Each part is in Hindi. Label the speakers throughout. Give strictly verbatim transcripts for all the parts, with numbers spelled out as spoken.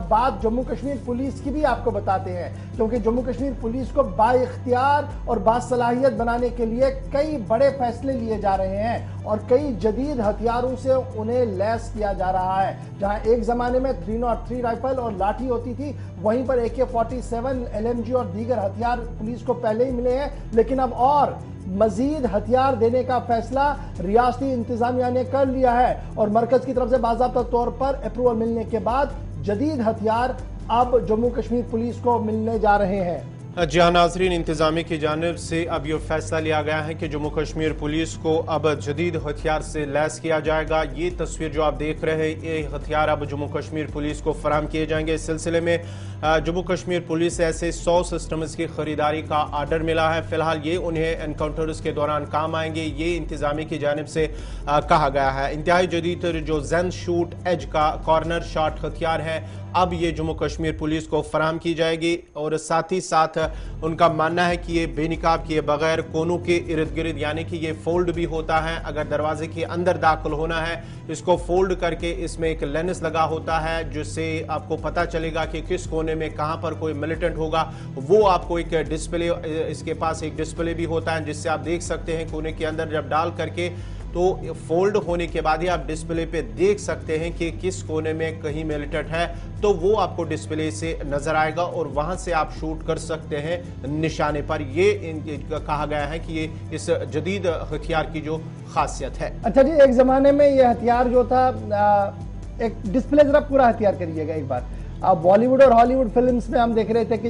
Speaker 1: बात जम्मू कश्मीर पुलिस की भी आपको बताते हैं, क्योंकि जम्मू कश्मीर पुलिस को बाइख्तियार और बासलाहियत बनाने के लिए कई बड़े फैसले लिए जा रहे हैं और कई जदीद हथियारों से उन्हें लैस किया जा रहा है। जहां एक जमाने में थ्री नॉट थ्री राइफल और लाठी होती थी, वहीं पर A K forty seven, L M G और दीगर हथियार पुलिस को पहले ही मिले हैं, लेकिन अब और मजीद हथियार देने का फैसला रियासती इंतजामिया ने कर लिया है और मरकज की तरफ से बाज़ाब्ता तौर पर अप्रूवल मिलने के बाद जदीद हथियार अब जम्मू कश्मीर पुलिस को मिलने जा रहे हैं।
Speaker 2: जी हाँ नाजरीन, इंतजामी की जानिब से अब यह फैसला लिया गया है कि जम्मू कश्मीर पुलिस को अब जदीद हथियार से लैस किया जाएगा। ये तस्वीर जो आप देख रहे हैं, ये हथियार अब जम्मू कश्मीर पुलिस को फराहम किए जाएंगे। इस सिलसिले में जम्मू कश्मीर पुलिस से ऐसे सौ सिस्टम्स की खरीदारी का आर्डर मिला है। फिलहाल ये उन्हें एनकाउंटर्स के दौरान काम आएंगे, ये इंतजामी की जानिब से आ, कहा गया है। इंतहाई जदीद जो जेन शूट एज का कॉर्नर शॉट हथियार है, अब ये जम्मू कश्मीर पुलिस को फराहम की जाएगी और साथ ही साथ उनका मानना है कि ये बेनिकाब किए बगैर कोनों के इर्द गिर्द, यानी कि ये फोल्ड भी होता है। अगर दरवाजे के अंदर दाखिल होना है, इसको फोल्ड करके इसमें एक लेंस लगा होता है जिससे आपको पता चलेगा कि किस कोने में कहां पर कोई मिलिटेंट होगा। वो आपको एक डिस्प्ले, इसके पास एक डिस्प्ले भी होता है जिससे आप देख सकते हैं कोने के अंदर जब डाल करके, तो फोल्ड होने के बाद ही आप डिस्प्ले पे देख सकते हैं कि किस कोने में कहीं मिलिटेंट है, तो वो आपको डिस्प्ले से नजर आएगा और वहां से आप शूट कर सकते हैं निशाने पर। ये कहा गया है कि ये इस जदीद हथियार की जो खासियत है।
Speaker 1: अच्छा जी, एक जमाने में ये हथियार जो था, एक डिस्प्ले जरा पूरा हथियार करिएगा एक बार। आप बॉलीवुड और हॉलीवुड फिल्म्स में हम देख रहे थे कि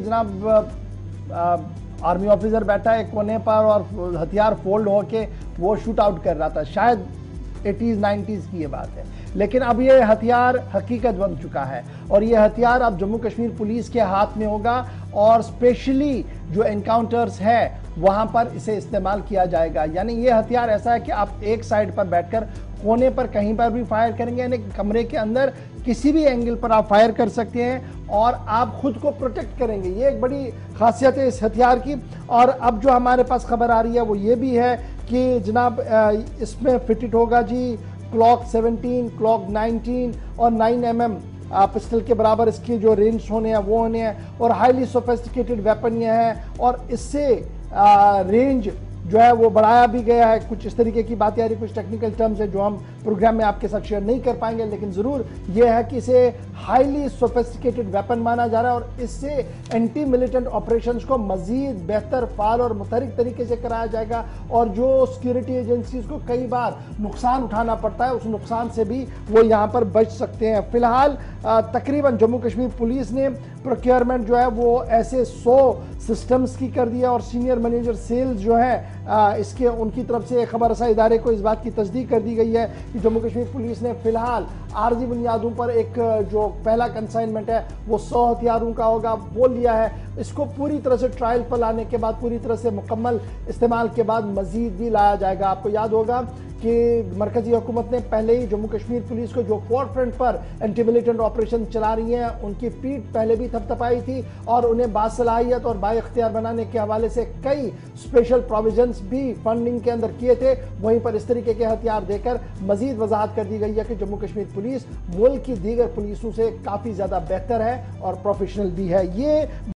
Speaker 1: जनाब आर्मी ऑफिसर बैठा है कोने पर और हथियार फोल्ड होके वो शूट आउट कर रहा था। शायद एटीज़ नाइंटीज़ की ये बात है, लेकिन अब ये हथियार हकीकत बन चुका है और ये हथियार अब जम्मू कश्मीर पुलिस के हाथ में होगा और स्पेशली जो एनकाउंटर्स है वहां पर इसे इस्तेमाल किया जाएगा। यानी ये हथियार ऐसा है कि आप एक साइड पर बैठकर कोने पर कहीं पर भी फायर करेंगे, यानी कमरे के अंदर किसी भी एंगल पर आप फायर कर सकते हैं और आप खुद को प्रोटेक्ट करेंगे। ये एक बड़ी खासियत है इस हथियार की। और अब जो हमारे पास खबर आ रही है वो ये भी है कि जनाब इसमें फिटेड होगा Glock seventeen, Glock nineteen और नाइन एम एम पिस्टल के बराबर इसकी जो रेंज होने हैं वो होने हैं और हाईली सोफिस्टिकेटेड वेपन ये है और इससे रेंज जो है वो बढ़ाया भी गया है। कुछ इस तरीके की बातें आ रही, कुछ टेक्निकल टर्म्स है जो हम प्रोग्राम में आपके साथ शेयर नहीं कर पाएंगे, लेकिन जरूर ये है कि इसे हाईली सोफिस्टिकेटेड वेपन माना जा रहा है और इससे एंटी मिलिटेंट ऑपरेशंस को मजीद बेहतर, फाल और मुतहरिक तरीके से कराया जाएगा और जो सिक्योरिटी एजेंसीज को कई बार नुकसान उठाना पड़ता है उस नुकसान से भी वो यहाँ पर बच सकते हैं। फिलहाल तकरीबन जम्मू कश्मीर पुलिस ने प्रोक्योरमेंट जो है वो ऐसे सौ सिस्टम्स की कर दिया और सीनियर मैनेजर सेल्स जो है आ, इसके उनकी तरफ से खबर रसा इदारे को इस बात की तस्दीक कर दी गई है कि जम्मू कश्मीर पुलिस ने फिलहाल आर्जी बुनियादों पर एक जो पहला कंसाइनमेंट है वो सौ हथियारों का होगा वो लिया है। इसको पूरी तरह से ट्रायल पर लाने के बाद, पूरी तरह से मुकम्मल इस्तेमाल के बाद मजीद भी लाया जाएगा। आपको याद होगा कि मरकजी हुकूमत ने पहले ही जम्मू कश्मीर पुलिस को जो फोर फ्रंट पर एंटी मिलिटेंट ऑपरेशन चला रही हैं उनकी पीठ पहले भी थपथपाई थी और उन्हें बासलाहियत और बाइख्तियार बनाने के हवाले से कई स्पेशल प्रोविजंस भी फंडिंग के अंदर किए थे। वहीं पर इस तरीके के हथियार देकर मजीद वजाहत कर दी गई है कि जम्मू कश्मीर पुलिस मुल्क की दीगर पुलिसों से काफी ज्यादा बेहतर है और प्रोफेशनल भी है। ये